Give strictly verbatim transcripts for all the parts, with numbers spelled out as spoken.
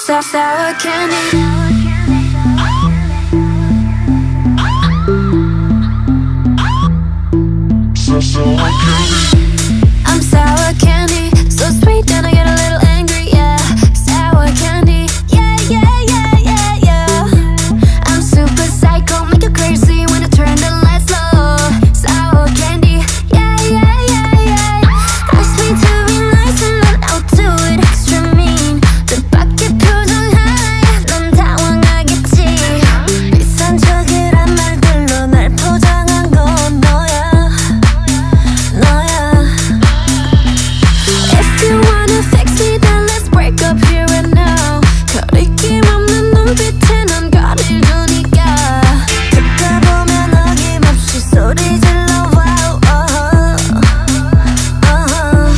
sour, sour candy. I'm sour candy, so sweet then I get a little angry, yeah. Sour candy, yeah, yeah, yeah, yeah, yeah. I'm super psycho, make you crazy when I turn the lights low. Sour candy, yeah, yeah, yeah, yeah. Ask me to be nice and then I'll do it extra mean. 뜻밖의 표정 하나에 넌 당황하겠지. 이상적이란 말들로 날 포장한 건 너야. If you wanna fix me, then let's break up here and now. 거리낌 없는 눈빛에 넌 거리를 두니까. 듣다 보면 어김없이 소리 질러. Wow, uh-huh, uh-huh.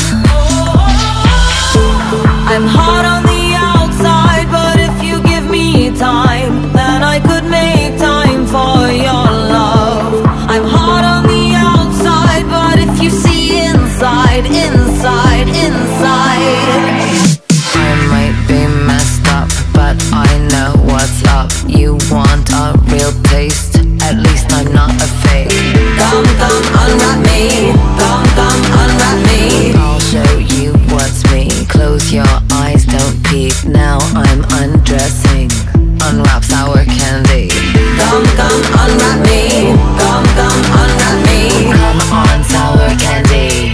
I'm hot on the outside, but if you give me time, then I could make time for your love. I'm hot on the outside, but if you see inside, inside, inside. I might be messed up, but I know what's up. You want a real taste, at least I'm not a fake. Come, come, unwrap me. Come, come, unwrap me. I'll show you what's me. Close your eyes, don't peek. Now I'm undressing. Unwrap sour candy. Come, come, unwrap me. Come, come, unwrap me. Come on, sour candy.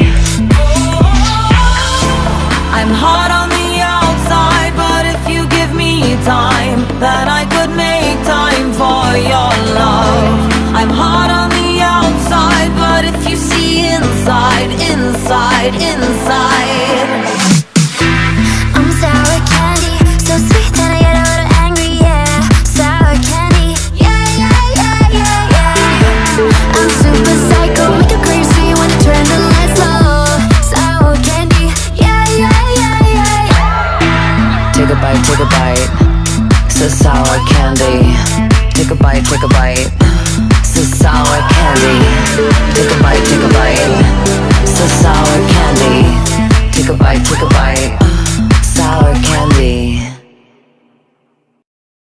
I'm hot on the outside, but if you give me time, then I could make time for your love. I'm hot on the outside, but if you see inside, inside, inside. I'm sour candy, so sweet then I get a little angry, yeah. Sour candy, yeah, yeah, yeah, yeah, yeah. I'm super psycho, make you crazy when I turn the lights low. Sour candy, yeah, yeah, yeah, yeah, yeah. Take a bite, take a bite. So sour candy. Take a bite, take a bite. So sour candy.